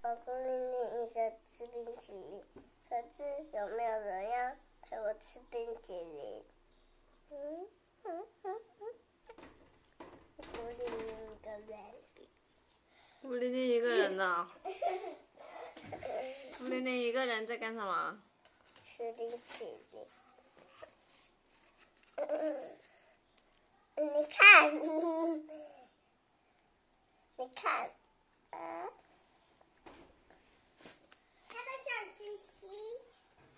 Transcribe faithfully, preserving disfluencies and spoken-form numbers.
我孤零零一个吃冰淇淋，可是有没有人要陪我吃冰淇淋？嗯嗯嗯嗯，孤零零一个人。 孤零零一个人呢？孤零零一个人在干什么？ 吃冰淇淋。你看，你看，啊。